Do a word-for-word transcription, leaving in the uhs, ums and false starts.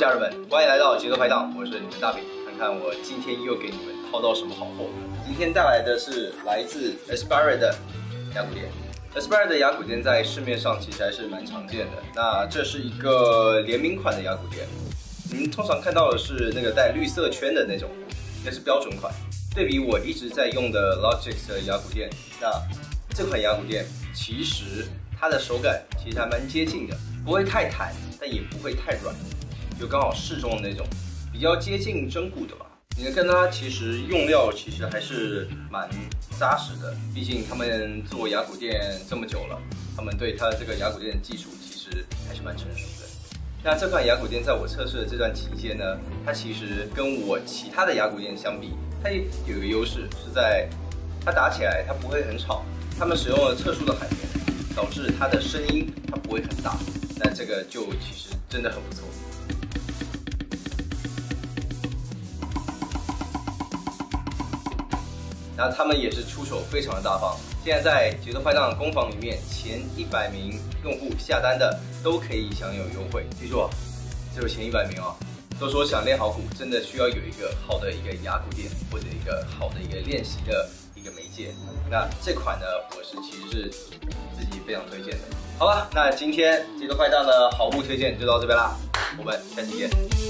家人们，欢迎来到节奏拍档，我是你们大饼，看看我今天又给你们掏到什么好货。今天带来的是来自 Aspire 的牙骨垫。Aspire 的牙骨垫在市面上其实还是蛮常见的。那这是一个联名款的牙骨垫，你们通常看到的是那个带绿色圈的那种，那是标准款。对比我一直在用的 Logix 的牙骨垫，那这款牙骨垫其实它的手感其实还蛮接近的，不会太弹，但也不会太软，就刚好适中的那种，比较接近真骨的吧。你能看到它其实用料其实还是蛮扎实的，毕竟他们做牙骨垫这么久了，他们对它这个牙骨垫的技术其实还是蛮成熟的。那这款牙骨垫在我测试的这段期间呢，它其实跟我其他的牙骨垫相比，它有一个优势是在它打起来它不会很吵，他们使用了特殊的海绵，导致它的声音它不会很大，那这个就其实真的很不错。那他们也是出手非常的大方，现在在节奏拍档工坊里面，前一百名用户下单的都可以享有优惠。记住啊，只有前一百名哦。都说想练好鼓，真的需要有一个好的一个牙骨垫，或者一个好的一个练习的一个媒介。那这款呢，我是其实是自己非常推荐的。好了，那今天节奏拍档的好物推荐就到这边啦，我们下期见。